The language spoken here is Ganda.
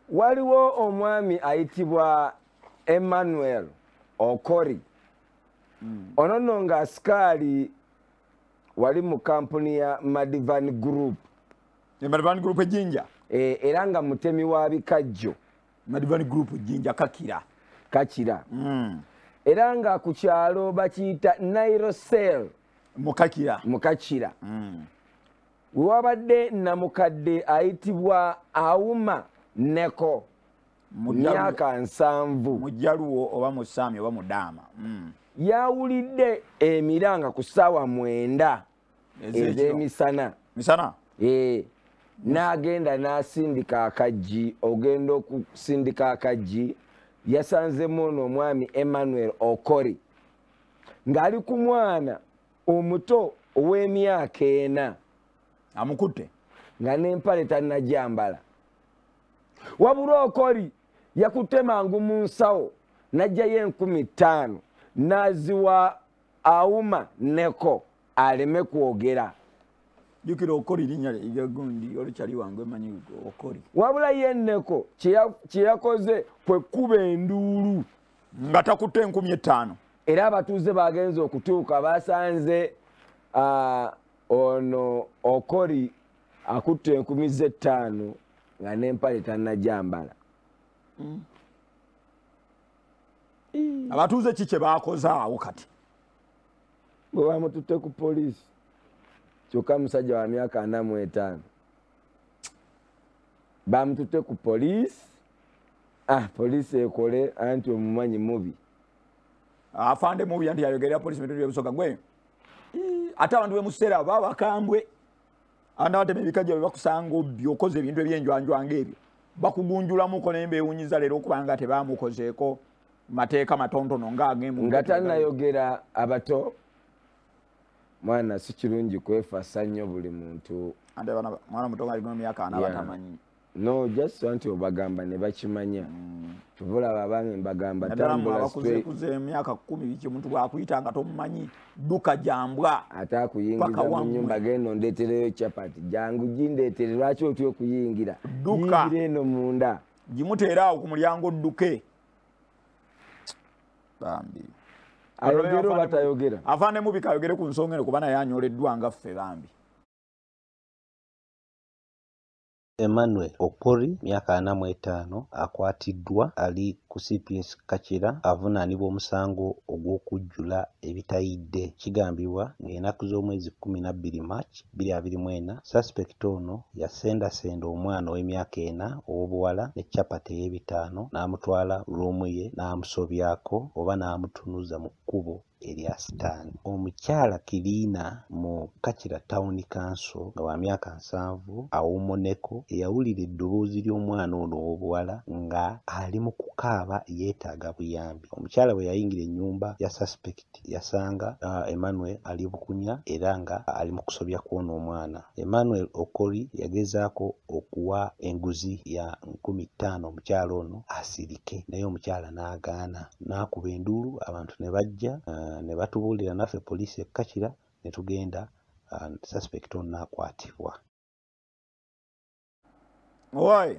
waliwo omwami ayitibwa Emmanuel Okori. Ono nga Askari wali mu kampuni ya Madivan Group. Madivan Group Jinja. Era nga mutemi wa bikajjo. Madivan Group Jinja Kakira. Era nga ku kyalo bakiyita Nairosel Mukakira. Wabadde namukadde ayitibwa Auma Neko. Myaka 7. Mujaluwo oba musami oba mudama. Yawulidde emiranga ku ssaawa 9 ez'emisana. Misana? N'agenda n'asindika akaggi. Ogenda okusindika akaggi yasanzemu ono omwami Emmanuel Okori ng'ali ku mwana omuto ow'emyaka 4. Amukutte nga n'empale tannajambala. Wabula Okori yakutte mangu mu nsawo n'ajjayo 15,000 n'aziwa Auma Neko aleme kwogera. Jukira Okori linnya ejagundi olikyali wangu emanyi Okori. Wabula ye Neko kye yakoze kwe kuba enduulu nga takutte 15,000. Era abatuuze bagenze okutuuka basanze ono Okori akutte 15,000 nga n'empale tannajambala. Abatuuze kike bakoze awo kati? Bwe bamututte ku poliisi kyokka musajja wa myaka 45 bamututte ku poliisi. Poliisi ekole anti omumanyi mubi. Afande mubi anti yayogerera poliisi mitendo y'ebusoga gwe. Ate abantu bemuseera baba bakambwe. Anateme ebikajjo bakusanga obyokoze ebintu ebyenjwanjwa ng'ebyo. Bakugunjulamuko n'embewunyiza leero kubanga tebamukozeeko mateeka matontono ng'agemu. Nga tannayogera abato mwana si kirungi kwefasa nnyo buli muntu. Ande mwana muto ali mu myaka 4 batamanyi. No, just want obagamba ne bakimanya. Tubula babange mbagamba tambula straight. Kuze myaka 10 biki muntu bwakuyitanga tomumanyi duka jambwa. Atakuyingiza mu nyumba geno ndetereyo chapati. Jangu jindetere lwaki otyo kuyingira. Duka. Yingire eno munda. Jimuteera ku mulyango duke. Bambi. Ayogero batayogera. Afande mubi kayogere ku nsonga kubana yanyoleddwa nga ffe bambi. Emmanuel Okori myaka 45 akwatiddwa ali ku CPS Kakira avunaanibwa omusango ogw'okujjula ebitayidde. Kigambibwa ng'ennaku z'omwezi 12 March 2024 suspect ono yasendasenda omwana ow'emyaka 4 ow'obuwala ne capati ey'ebitaano n'amutwala ruumu ye n'amusobyako oba n'amutunuza mu kkubo erya sitaani. Omukyala Kiriina mu Kakira Town Council nga wa myaka 7 Auma Neko eyawulira eddoboozi ly'omwana ono ow'obuwala nga ali mu kukaaba yeetaaga buyambi. Omukyala bwe yayingira ennyumba ya suspect yasanga Emmanuel ali bukunya era nga ali mu kusobya kw'ono omwana. Emmanuel Okori yagezaako okuwa enguzi ya 15,000 omukyala ono asirike naye omukyala n'agaana. N'akuba enduulu abantu ne bajja ne batubuulira naffe poliisi e Kakira ne tugenda suspect ono n'akwatibwa.